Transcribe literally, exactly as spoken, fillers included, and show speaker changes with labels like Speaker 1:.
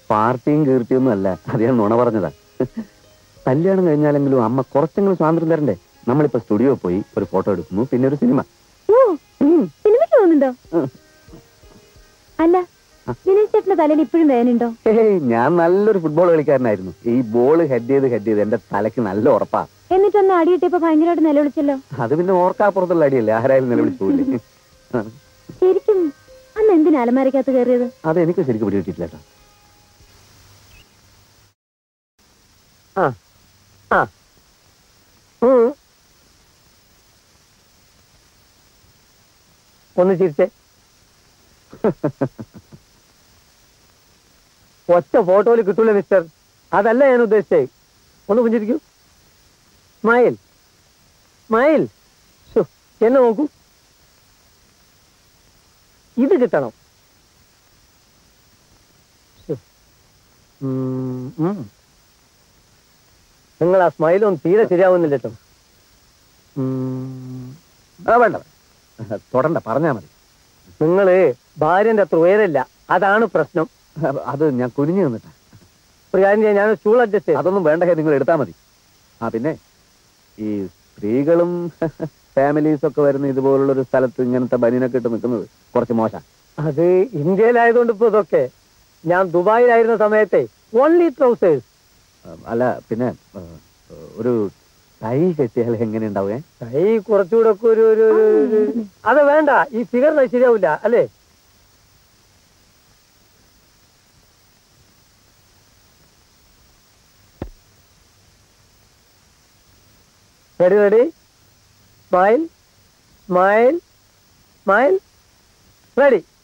Speaker 1: പാർട്ടിയും കീർത്തിയൊന്നും അല്ല, അത് ഞാൻ നുണ പറഞ്ഞതാ. കല്യാണം കഴിഞ്ഞാലെങ്കിലും അമ്മ കുറച്ചെങ്കിലും സ്വാതന്ത്ര്യം തരണ്ടേ? നമ്മളിപ്പോ സ്റ്റുഡിയോ പോയി ഒരു ഫോട്ടോ എടുക്കുന്നു, പിന്നെ ഒരു സിനിമ.
Speaker 2: സിനിമയ്ക്ക് പോകുന്നുണ്ടോ? അല്ല, ചേട്ടന്റെ തലയിൽ ഇപ്പോഴും വേനുണ്ടോ?
Speaker 1: ഞാൻ നല്ലൊരു ഫുട്ബോൾ കളിക്കാരനായിരുന്നു. ഈ ബോൾ ഹെഡ് ചെയ്ത് ഹെഡ് ചെയ്ത് എന്റെ തലയ്ക്ക് നല്ല ഉറപ്പാ.
Speaker 2: എന്നിട്ടൊന്ന് അടി കിട്ടിയപ്പോ ഭയങ്കരമായിട്ട് നിലവിളിച്ചല്ലോ.
Speaker 1: അത് പിന്നെ ഓർക്കാപ്പുറത്തുള്ള അടിയല്ലേ, ആരായാലും നിലവിളിച്ചു പോയില്ലേ.
Speaker 2: ശരിക്കും അന്ന് എന്തിനാ അലമാരക്കകത്ത് കയറിയത്?
Speaker 1: അത് എനിക്ക് ശരിക്കും പിടികിട്ടില്ല.
Speaker 3: ഒന്ന് ചിരിച്ചേ. ഒറ്റ ഫോട്ടോയിൽ കിട്ടൂല മിസ്റ്റർ, അതല്ല ഞാൻ ഉദ്ദേശിച്ചേ. ഒന്ന് പുഞ്ചിരിക്കൂ. Smile smile. എന്നെ നോക്കൂ, ഇത് കിട്ടണം. നിങ്ങൾ ആ സ്മൈലൊന്നും തീരെ ശരിയാവുന്നില്ല കേട്ടോ.
Speaker 1: വേണ്ട, തൊടണ്ട, പറഞ്ഞാ മതി.
Speaker 3: നിങ്ങള് ഭാര്യന്റെ അത്ര ഉയരല്ല, അതാണ് പ്രശ്നം.
Speaker 1: അത് ഞാൻ കുനിഞ്ഞു നിന്നിട്ടാ.
Speaker 3: ഒരു കാര്യം ചെയ്യാൻ, ഞാൻ സ്റ്റൂൾ അഡ്ജസ്റ്റ് ചെയ്യാം.
Speaker 1: അതൊന്നും വേണ്ട, നിങ്ങൾ എടുത്താൽ മതി. ആ പിന്നെ ഈ സ്ത്രീകളും ഫാമിലീസ് ഒക്കെ വരുന്ന ഇതുപോലുള്ളൊരു സ്ഥലത്ത് ഇങ്ങനത്തെ ബനിയനൊക്കെ ഇട്ട് നിൽക്കുന്നത് കുറച്ച് മോശം.
Speaker 3: അത് ഇന്ത്യയിലായതുകൊണ്ട് ഇപ്പൊ ഇതൊക്കെ. ഞാൻ ദുബായിലായിരുന്ന സമയത്തെ ഓൺലി ട്രൗസേഴ്സ്.
Speaker 1: അല്ല, പിന്നെ ഒരു ടൈ കെട്ടിയാൽ എങ്ങനെ ഉണ്ടാവേ?
Speaker 3: ടൈ കുറച്ചുകൂടെ ഒക്കെ ഒരു അത് വേണ്ട, ഈ ഫിഗറിന് ശരിയാവില്ല അല്ലേ? ready ready smile smile smile ready